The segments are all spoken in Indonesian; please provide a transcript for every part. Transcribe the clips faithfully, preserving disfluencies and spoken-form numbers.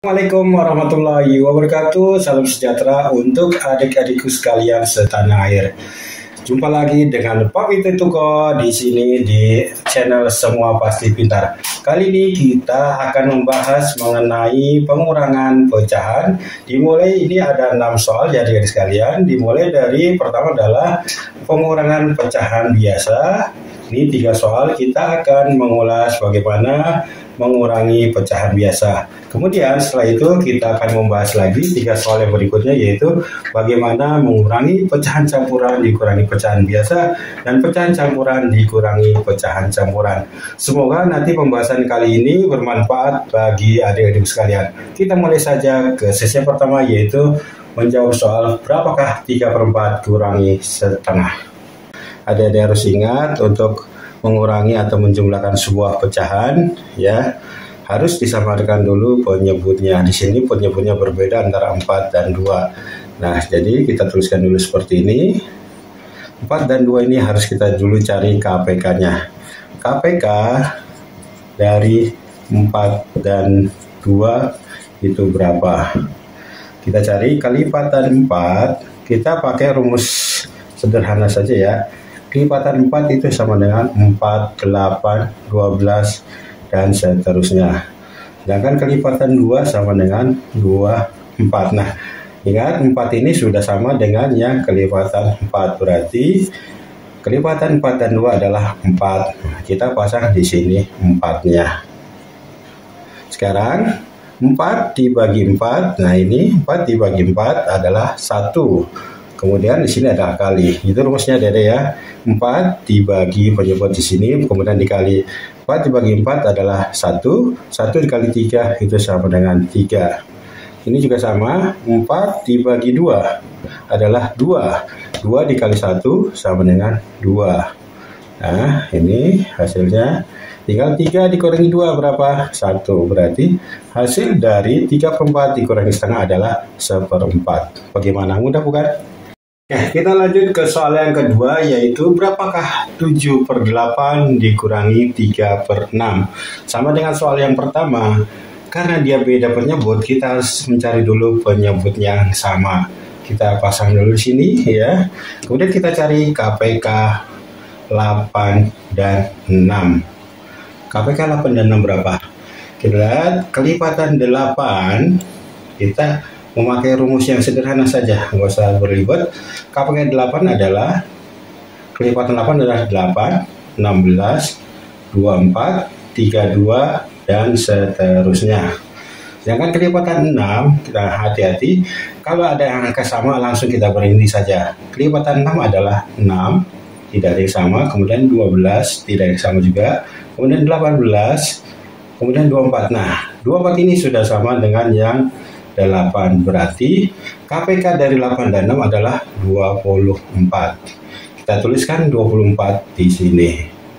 Assalamualaikum warahmatullahi wabarakatuh. Salam sejahtera untuk adik-adikku sekalian setanah air. Jumpa lagi dengan Pak Vito Tuko di sini di channel Semua Pasti Pintar. Kali ini kita akan membahas mengenai pengurangan pecahan. Dimulai ini ada enam soal ya adik-adik sekalian. Dimulai dari pertama adalah pengurangan pecahan biasa. Ini tiga soal kita akan mengulas bagaimana mengurangi pecahan biasa. Kemudian setelah itu kita akan membahas lagi tiga soal yang berikutnya, yaitu bagaimana mengurangi pecahan campuran dikurangi pecahan biasa dan pecahan campuran dikurangi pecahan campuran. Semoga nanti pembahasan kali ini bermanfaat bagi adik-adik sekalian. Kita mulai saja ke sesi pertama, yaitu menjawab soal berapakah tiga per empat kurangi setengah. Adik-adik harus ingat untuk mengurangi atau menjumlahkan sebuah pecahan, ya harus disamarkan dulu penyebutnya. Di sini penyebutnya berbeda antara empat dan dua. Nah, jadi kita tuliskan dulu seperti ini. empat dan dua ini harus kita dulu cari K P K-nya. K P K dari empat dan dua itu berapa? Kita cari kelipatan empat. Kita pakai rumus sederhana saja ya. Kelipatan empat itu sama dengan empat, delapan, dua belas, dan seterusnya. Sedangkan kelipatan dua sama dengan dua, empat. Nah, ingat empat ini sudah sama dengan yang kelipatan empat. Berarti kelipatan empat dan dua adalah empat. Kita pasang di sini empatnya. Sekarang empat dibagi empat. Nah, ini empat dibagi empat adalah satu. Kemudian di sini ada kali. Itu rumusnya Dede ya. empat dibagi penyebut di sini, kemudian dikali. empat dibagi empat adalah satu. satu dikali tiga itu sama dengan tiga. Ini juga sama. empat dibagi dua adalah dua. dua dikali satu sama dengan dua. Nah, ini hasilnya. Tinggal tiga dikurangi dua berapa? satu. Berarti hasil dari tiga per empat dikurangi setengah adalah seperempat. Bagaimana? Mudah bukan? Ya, kita lanjut ke soal yang kedua, yaitu berapakah tujuh per delapan dikurangi tiga per enam. Sama dengan soal yang pertama, karena dia beda penyebut, kita harus mencari dulu penyebut yang sama. Kita pasang dulu di sini ya. Kemudian kita cari K P K delapan dan enam. K P K delapan dan enam berapa? Kita lihat kelipatan delapan, kita memakai rumus yang sederhana saja, nggak usah berlibat. K P K delapan adalah kelipatan delapan adalah delapan, enam belas, dua puluh empat, tiga puluh dua, dan seterusnya. Sedangkan kelipatan enam, kita hati-hati, kalau ada yang angka sama langsung kita berhenti saja. Kelipatan enam adalah enam, tidak ada yang sama, kemudian dua belas, tidak ada yang sama juga, kemudian delapan belas, kemudian dua puluh empat. Nah, dua puluh empat ini sudah sama dengan yang delapan, berarti K P K dari delapan dan enam adalah dua puluh empat. Kita tuliskan dua puluh empat di sini.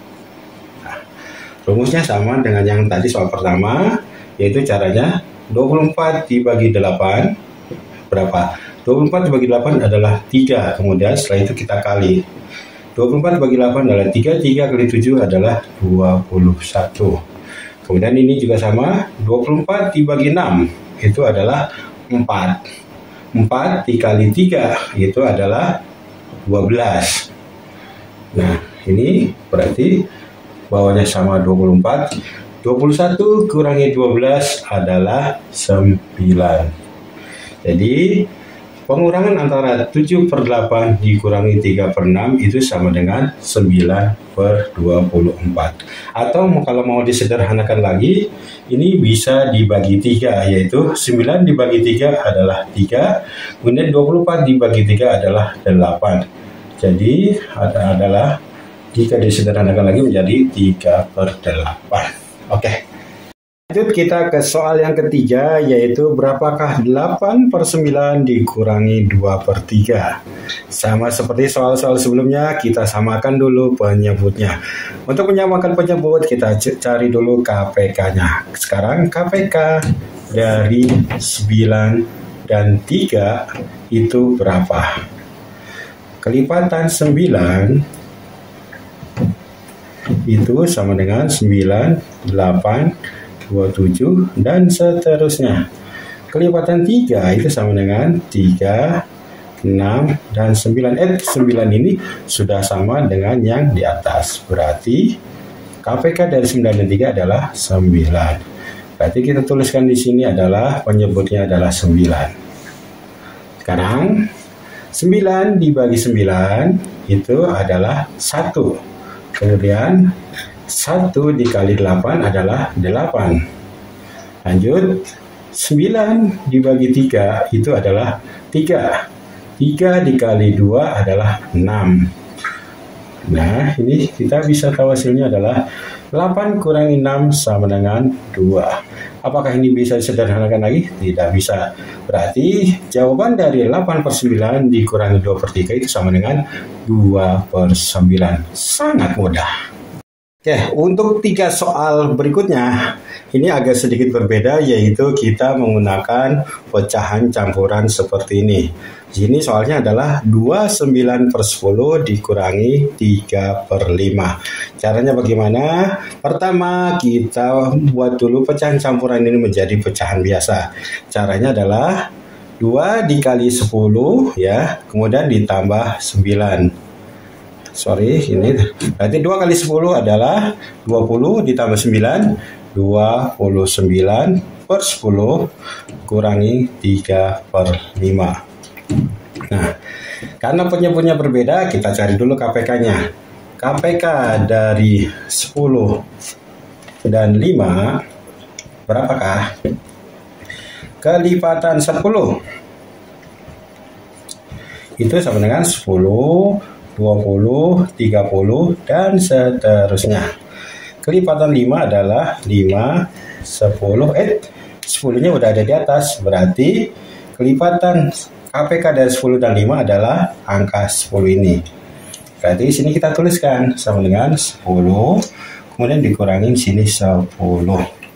Nah, rumusnya sama dengan yang tadi soal pertama, yaitu caranya dua puluh empat dibagi delapan berapa? dua puluh empat dibagi delapan adalah tiga. Kemudian setelah itu kita kali. dua puluh empat dibagi delapan adalah tiga, tiga kali tujuh adalah dua puluh satu. Kemudian ini juga sama, dua puluh empat dibagi enam itu adalah empat. empat dikali tiga itu adalah dua belas. Nah, ini berarti bawahnya sama dua puluh empat. dua puluh satu kurangi dua belas adalah sembilan. Jadi pengurangan antara tujuh per delapan dikurangi tiga per enam itu sama dengan sembilan per dua puluh empat. Atau kalau mau disederhanakan lagi, ini bisa dibagi tiga, yaitu sembilan dibagi tiga adalah tiga, kemudian dua puluh empat dibagi tiga adalah delapan. Jadi ada adalah jika disederhanakan lagi menjadi tiga per delapan. Oke. Lanjut kita ke soal yang ketiga, yaitu berapakah delapan per sembilan dikurangi dua per tiga. Sama seperti soal-soal sebelumnya, kita samakan dulu penyebutnya. Untuk menyamakan penyebut, kita cari dulu K P K-nya. Sekarang K P K dari sembilan dan tiga itu berapa? Kelipatan sembilan itu sama dengan sembilan, delapan, dua puluh tujuh, dan seterusnya. Kelipatan tiga itu sama dengan tiga, enam, dan sembilan. Eh, sembilan ini sudah sama dengan yang di atas. Berarti K P K dari sembilan dan tiga adalah sembilan. Berarti kita tuliskan di sini adalah penyebutnya adalah sembilan. Sekarang sembilan dibagi sembilan itu adalah satu. Kemudian satu dikali delapan adalah delapan. Lanjut, sembilan dibagi tiga itu adalah tiga. tiga dikali dua adalah enam. Nah, ini kita bisa tahu hasilnya adalah delapan kurangi enam sama dengan dua. Apakah ini bisa disederhanakan lagi? Tidak bisa. Berarti jawaban dari delapan per sembilan dikurangi dua per tiga itu sama dengan dua per sembilan. Sangat mudah. Oke, untuk tiga soal berikutnya, ini agak sedikit berbeda, yaitu kita menggunakan pecahan campuran seperti ini. Di sini soalnya adalah dua puluh sembilan per sepuluh dikurangi tiga per lima. Caranya bagaimana? Pertama, kita buat dulu pecahan campuran ini menjadi pecahan biasa. Caranya adalah dua dikali sepuluh, ya, kemudian ditambah sembilan. Sorry, ini berarti dua kali sepuluh adalah dua puluh ditambah sembilan, dua puluh sembilan per sepuluh kurangi tiga per lima. Nah, karena penyebutnya berbeda, kita cari dulu K P K-nya. K P K dari sepuluh dan lima berapakah? Kelipatan sepuluh itu sama dengan sepuluh, dua puluh, tiga puluh, dan seterusnya. Kelipatan lima adalah lima, sepuluh, eh sepuluh-nya udah ada di atas. Berarti kelipatan K P K dari sepuluh dan lima adalah angka sepuluh ini. Berarti di sini kita tuliskan sama dengan sepuluh, kemudian dikurangi sini sepuluh.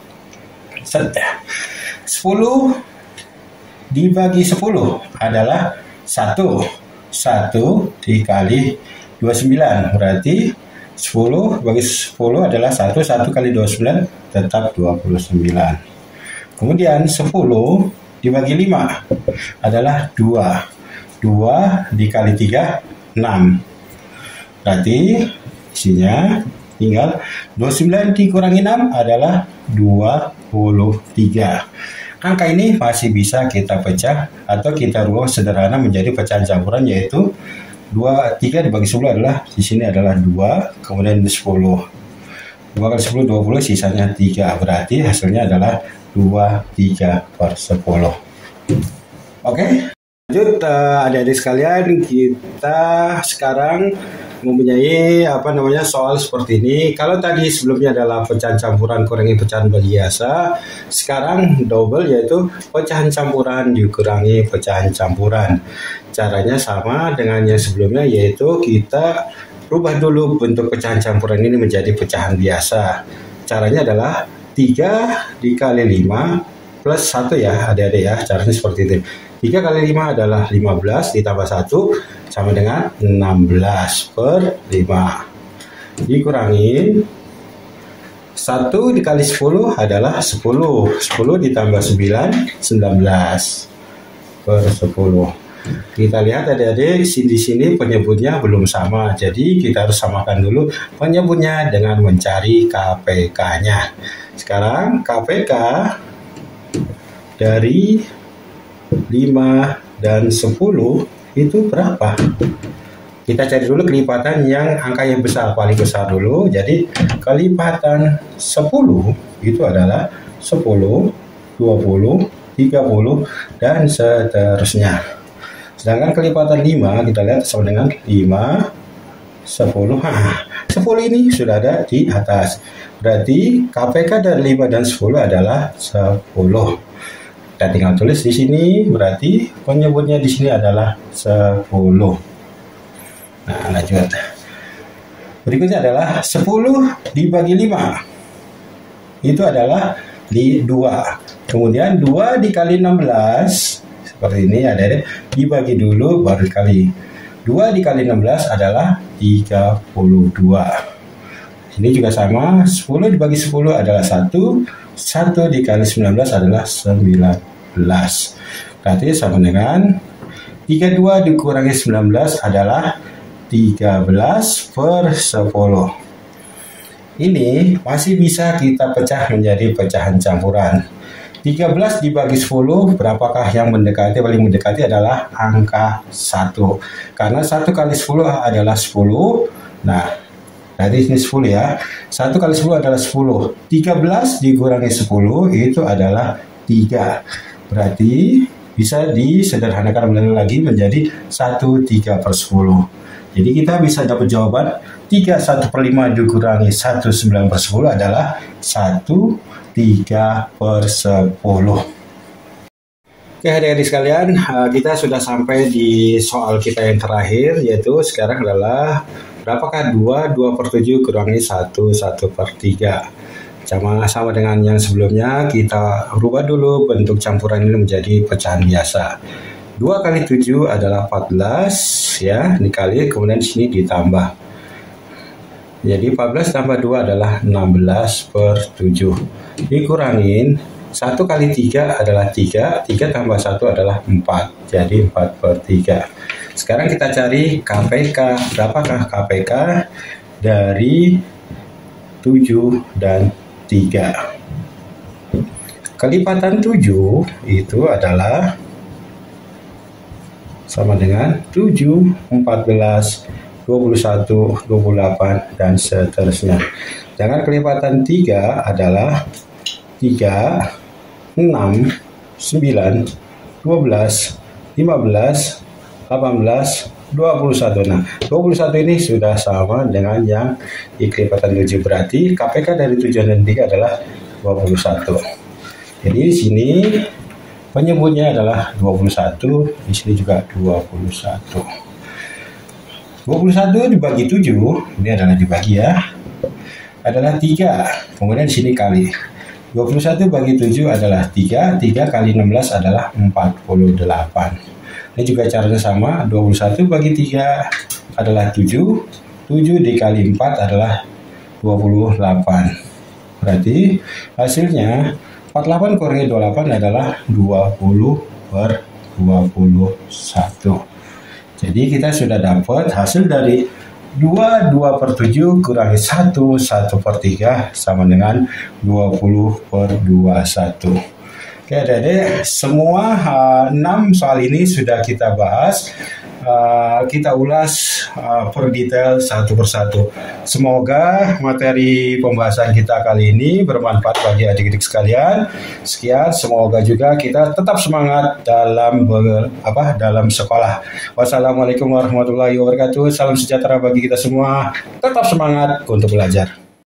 sepuluh dibagi sepuluh adalah satu. satu dikali dua puluh sembilan, berarti sepuluh bagi sepuluh adalah satu, satu kali dua puluh sembilan tetap dua puluh sembilan. Kemudian sepuluh dibagi lima adalah dua, dua dikali tiga, enam. Berarti isinya tinggal dua puluh sembilan dikurangi enam adalah dua puluh tiga. Angka ini masih bisa kita pecah atau kita rubah sederhana menjadi pecahan campuran, yaitu dua, tiga dibagi sepuluh adalah di sini adalah dua, kemudian sepuluh. dua kali sepuluh, dua puluh, sisanya tiga. Berarti hasilnya adalah dua, tiga per sepuluh. Oke, lanjut uh, adik-adik sekalian, kita sekarang mempunyai apa namanya soal seperti ini. Kalau tadi sebelumnya adalah pecahan campuran kurangi pecahan biasa, sekarang double, yaitu pecahan campuran dikurangi pecahan campuran. Caranya sama dengan yang sebelumnya, yaitu kita rubah dulu bentuk pecahan campuran ini menjadi pecahan biasa. Caranya adalah tiga dikali lima plus satu, ya adik-adik ya. Caranya seperti itu. tiga kali lima adalah lima belas ditambah satu sama dengan enam belas per lima. Dikurangin satu dikali sepuluh adalah sepuluh. sepuluh ditambah sembilan, sembilan belas per sepuluh. Kita lihat adik-adik, di sini penyebutnya belum sama. Jadi kita harus samakan dulu penyebutnya dengan mencari K P K-nya. Sekarang K P K dari lima dan sepuluh itu berapa? Kita cari dulu kelipatan yang angka yang besar, paling besar dulu. Jadi kelipatan sepuluh itu adalah sepuluh, dua puluh, tiga puluh, dan seterusnya. Sedangkan kelipatan lima kita lihat sama dengan lima, sepuluh. Nah, sepuluh ini sudah ada di atas. Berarti K P K dari lima dan sepuluh adalah sepuluh. Kita tinggal tulis di sini, berarti penyebutnya di sini adalah sepuluh. Nah, lanjut. Berikutnya adalah sepuluh dibagi lima. Itu adalah di dua. Kemudian dua dikali enam belas. Seperti ini ada dibagi dulu baru dikali. dua dikali enam belas adalah tiga puluh dua. Ini juga sama, sepuluh dibagi sepuluh adalah satu. satu dikali sembilan belas adalah sembilan belas. Berarti sama dengan tiga puluh dua dikurangi sembilan belas adalah tiga belas per sepuluh. Ini masih bisa kita pecah menjadi pecahan campuran. tiga belas dibagi sepuluh, berapakah yang mendekati? Paling mendekati adalah angka satu. Karena satu kali sepuluh adalah sepuluh. Nah, berarti ini sepuluh ya. satu kali sepuluh adalah sepuluh. tiga belas dikurangi sepuluh itu adalah tiga. Berarti bisa disederhanakan lagi menjadi satu koma tiga per sepuluh. Jadi kita bisa dapat jawaban tiga puluh satu per lima dikurangi satu koma sembilan per sepuluh adalah satu koma tiga per sepuluh. Oke adik-adik sekalian, kita sudah sampai di soal kita yang terakhir, yaitu sekarang adalah berapakah dua, dua per tujuh kurangi satu, satu per tiga. Sama, sama dengan yang sebelumnya, kita rubah dulu bentuk campuran ini menjadi pecahan biasa. dua kali tujuh adalah empat belas, ya, dikali, kemudian di sini ditambah. Jadi empat belas tambah dua adalah enam belas per tujuh. Dikurangin satu kali tiga adalah tiga, tiga tambah satu adalah empat. Jadi empat per tiga. Sekarang kita cari K P K. Berapakah K P K dari tujuh dan tiga? Kelipatan tujuh itu adalah sama dengan tujuh, empat belas, dua puluh satu, dua puluh delapan, dan seterusnya. Dengan kelipatan tiga adalah tiga, enam, sembilan, dua belas, lima belas, delapan belas, dua puluh satu. Nah, dua puluh satu ini sudah sama dengan yang di kelipatan tujuh. Berarti K P K dari tujuh dan tiga adalah dua puluh satu. Jadi di sini penyebutnya adalah dua puluh satu, di sini juga dua puluh satu. dua puluh satu dibagi tujuh, ini adalah dibagi ya, adalah tiga. Kemudian di sini kali. dua puluh satu bagi tujuh adalah tiga, tiga kali enam belas adalah empat puluh delapan. Ini juga caranya sama, dua puluh satu bagi tiga adalah tujuh, tujuh dikali empat adalah dua puluh delapan. Berarti hasilnya empat puluh delapan kurangi dua puluh delapan adalah dua puluh per dua puluh satu. Jadi kita sudah dapat hasil dari dua, dua per tujuh kurangi satu, satu per tiga sama dengan dua puluh per dua puluh satu. Oke adik-adik, semua uh, enam soal ini sudah kita bahas. Uh, kita ulas uh, per detail satu persatu. Semoga materi pembahasan kita kali ini bermanfaat bagi adik-adik sekalian. Sekian, semoga juga kita tetap semangat dalam ber, apa dalam sekolah. Wassalamualaikum warahmatullahi wabarakatuh. Salam sejahtera bagi kita semua. Tetap semangat untuk belajar.